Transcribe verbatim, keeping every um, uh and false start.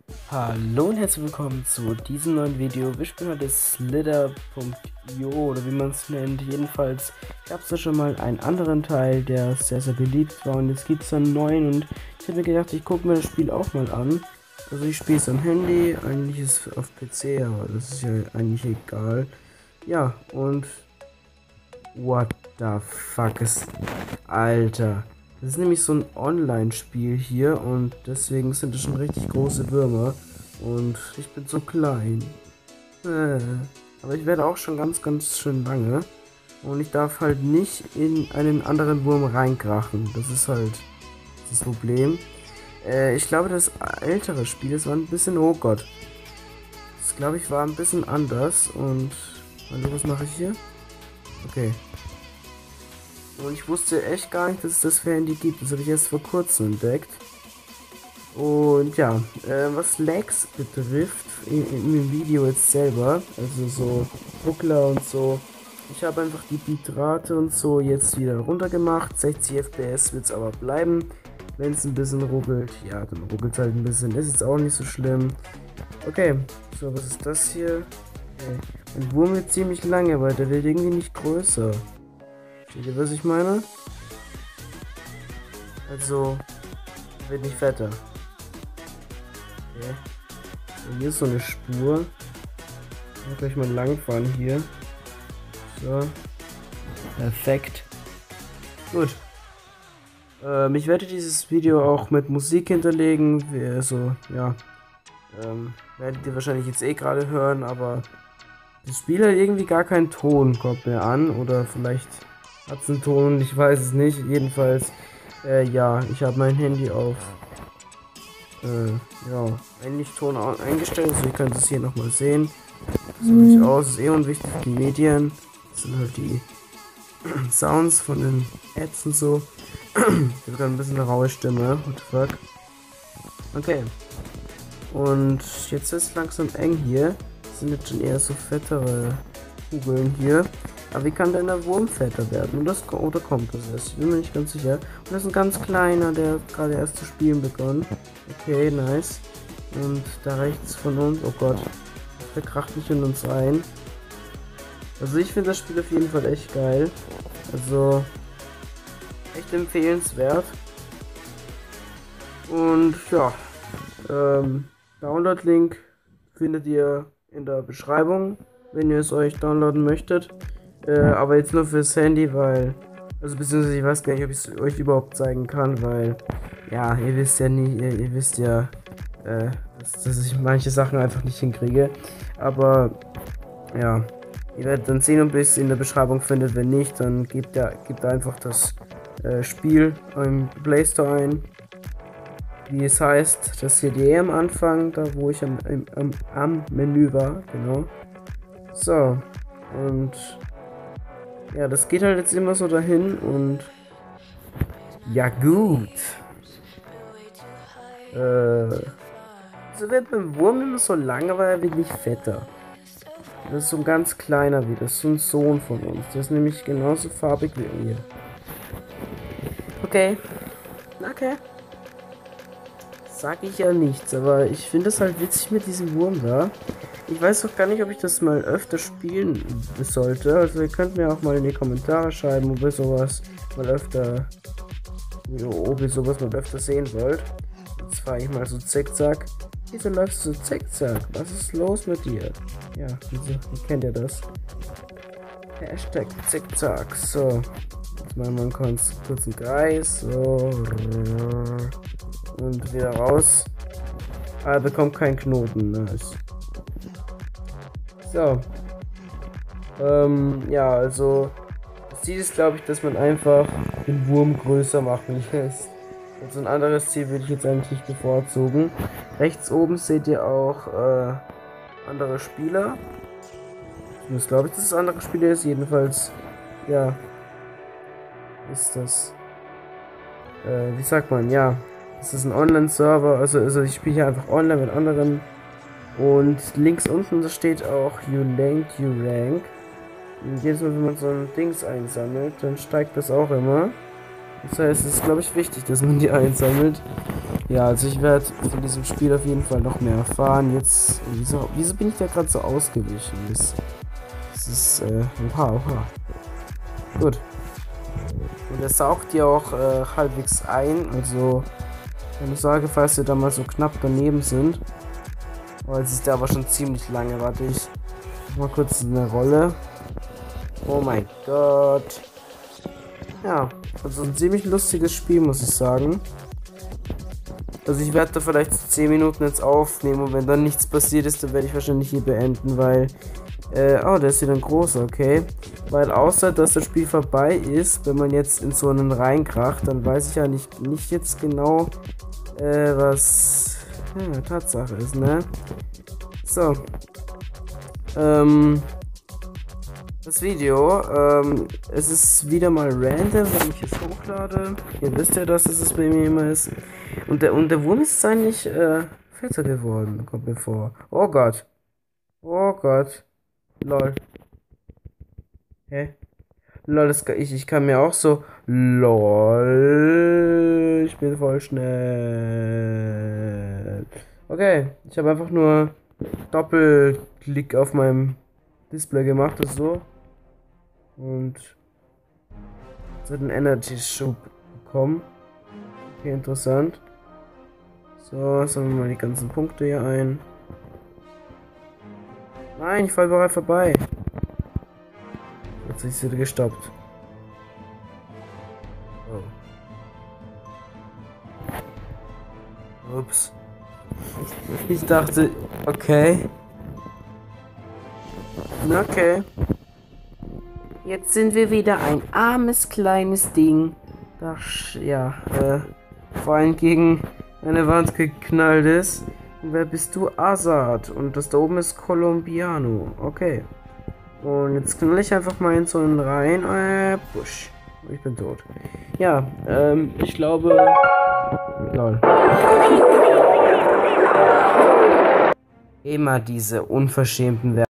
Hallo und herzlich willkommen zu diesem neuen Video. Wir spielen heute Slither punkt io oder wie man es nennt. Jedenfalls gab es da schon mal einen anderen Teil, der sehr, sehr beliebt war, und jetzt gibt es einen neuen, und ich habe mir gedacht, ich gucke mir das Spiel auch mal an. Also ich spiele es am Handy, eigentlich ist es auf P C, aber das ist ja eigentlich egal. Ja, und what the fuck ist... Alter. Das ist nämlich so ein Online-Spiel hier, und deswegen sind es schon richtig große Würmer. Und ich bin so klein. Äh, aber ich werde auch schon ganz, ganz schön lange. Und ich darf halt nicht in einen anderen Wurm reinkrachen. Das ist halt das Problem. Äh, ich glaube, das ältere Spiel, das war ein bisschen... Oh Gott. Das, glaube ich, war ein bisschen anders. Und... Hallo, was mache ich hier? Okay. Und ich wusste echt gar nicht, dass es das für Handy gibt. Das habe ich erst vor kurzem entdeckt. Und ja, äh, was Lags betrifft, in, in dem Video jetzt selber, also so Ruckler und so, ich habe einfach die Bitrate und so jetzt wieder runtergemacht. sechzig F P S wird es aber bleiben. Wenn es ein bisschen ruckelt, ja, dann ruckelt es halt ein bisschen. Ist jetzt auch nicht so schlimm. Okay, so, was ist das hier? Okay. Mein Wurm wird ziemlich lange, weil der wird irgendwie nicht größer. Seht ihr, was ich meine? Also, wird nicht fetter. Okay. So, hier ist so eine Spur. Ich will gleich mal langfahren hier. So. Perfekt. Gut. Ähm, ich werde dieses Video auch mit Musik hinterlegen. Also, ja. Ähm, werdet ihr wahrscheinlich jetzt eh gerade hören, aber das Spiel hat irgendwie gar keinen Ton, kommt mir an. Oder vielleicht hat es einen Ton, ich weiß es nicht. Jedenfalls, äh, ja, ich habe mein Handy auf äh, ja, eigentlich Ton eingestellt, also ihr könnt es hier nochmal sehen. So sieht es aus, ist eh unwichtig, die Medien. Das sind halt die Sounds von den Ads und so. Ich habe gerade ein bisschen eine raue Stimme, what the fuck. Okay. Und jetzt ist es langsam eng hier. Das sind jetzt schon eher so fettere Kugeln hier. Aber wie kann denn der Wurm fetter werden? Und das, oder kommt das erst? Ich bin mir nicht ganz sicher. Und das ist ein ganz kleiner, der hat gerade erst zu spielen begonnen. Okay, nice. Und da rechts von uns, oh Gott, der kracht nicht in uns ein. Also ich finde das Spiel auf jeden Fall echt geil. Also echt empfehlenswert. Und ja, ähm, Download-Link findet ihr in der Beschreibung, wenn ihr es euch downloaden möchtet. Äh, aber jetzt nur fürs Handy, weil, also beziehungsweise ich weiß gar nicht, ob ich es euch überhaupt zeigen kann, weil, ja, ihr wisst ja nie, ihr, ihr wisst ja, äh, dass, dass ich manche Sachen einfach nicht hinkriege. Aber, ja, ihr werdet dann sehen, ob ihr es in der Beschreibung findet. Wenn nicht, dann gebt, ja, gebt einfach das äh, Spiel im Play Store ein. Wie es heißt, das C D am Anfang, da wo ich am, am, am Menü war, genau. So, und ja, das geht halt jetzt immer so dahin, und ja gut. Äh, so wird beim Wurm immer so lang, aber er wird nicht fetter. Das ist so ein ganz kleiner wieder, das ist so ein Sohn von uns. Der ist nämlich genauso farbig wie wir. Okay, okay. Sag ich ja nichts, aber ich finde es halt witzig mit diesem Wurm da. Ich weiß auch gar nicht, ob ich das mal öfter spielen sollte. Also ihr könnt mir auch mal in die Kommentare schreiben, ob ihr sowas mal öfter, ob ihr sowas mal öfter sehen wollt. Jetzt fahre ich mal so zickzack. Wieso läufst du so zickzack? Was ist los mit dir? Ja, wieso, wie kennt ihr das? Hashtag zickzack. So, jetzt machen wir einen kurz, kurzen Kreis. So. Und wieder raus. Ah, er bekommt keinen Knoten. Nice. So. Ähm, ja, also. Das Ziel ist, glaube ich, dass man einfach den Wurm größer machen lässt. Also ein anderes Ziel würde ich jetzt eigentlich nicht bevorzugen. Rechts oben seht ihr auch äh, andere Spieler. Ich muss, glaube ich, dass es andere Spieler ist. Jedenfalls, ja. Ist das. Äh, wie sagt man? Ja. Das ist ein Online-Server, also, also ich spiele hier einfach online mit anderen. Und links unten, da steht auch You Rank, You Rank. Und jedes Mal, wenn man so ein Dings einsammelt, dann steigt das auch immer. Das heißt, es ist, glaube ich, wichtig, dass man die einsammelt. Ja, also ich werde von diesem Spiel auf jeden Fall noch mehr erfahren. Jetzt, wieso, wieso bin ich da gerade so ausgewichen? Das, das ist, äh, oha, oha. Gut. Und er saugt ja auch äh, halbwegs ein, also keine Sorge, falls wir da mal so knapp daneben sind. Aber jetzt ist der aber schon ziemlich lange. Warte, ich mach mal kurz eine Rolle. Oh mein Gott. Ja, also ein ziemlich lustiges Spiel, muss ich sagen. Also ich werde da vielleicht zehn Minuten jetzt aufnehmen und wenn dann nichts passiert ist, dann werde ich wahrscheinlich hier beenden, weil... Äh, oh, der ist wieder ein großer, okay. Weil außer, dass das Spiel vorbei ist, wenn man jetzt in so einen reinkracht, dann weiß ich ja nicht, nicht jetzt genau, äh, was ja, Tatsache ist, ne? So. Ähm... Das Video, ähm, es ist wieder mal random, wenn ich es hochlade. Ihr wisst ja, dass es das bei mir immer ist. Und der, und der Wurm ist eigentlich, äh, fetter geworden, kommt mir vor. Oh Gott. Oh Gott. Lol. Hä? Lol, das kann ich, ich kann mir auch so, lol, ich bin voll schnell. Okay, ich habe einfach nur Doppelklick auf meinem Display gemacht, das so. Und es hat einen Energy-Schub bekommen. Okay, interessant. So, sammeln wir mal die ganzen Punkte hier ein. Nein, ich fall bereits vorbei. Jetzt ist es wieder gestoppt. Oh. Ups. Ich dachte, okay. Okay. Jetzt sind wir wieder ein armes kleines Ding, das ja äh, vor allem gegen eine Wand geknallt ist. Und wer bist du? Azad. Und das da oben ist Colombiano. Okay. Und jetzt knall ich einfach mal in so einen rein. Äh, Busch. Ich bin tot. Ja, ähm, ich glaube. Lol. Immer diese unverschämten Werbung.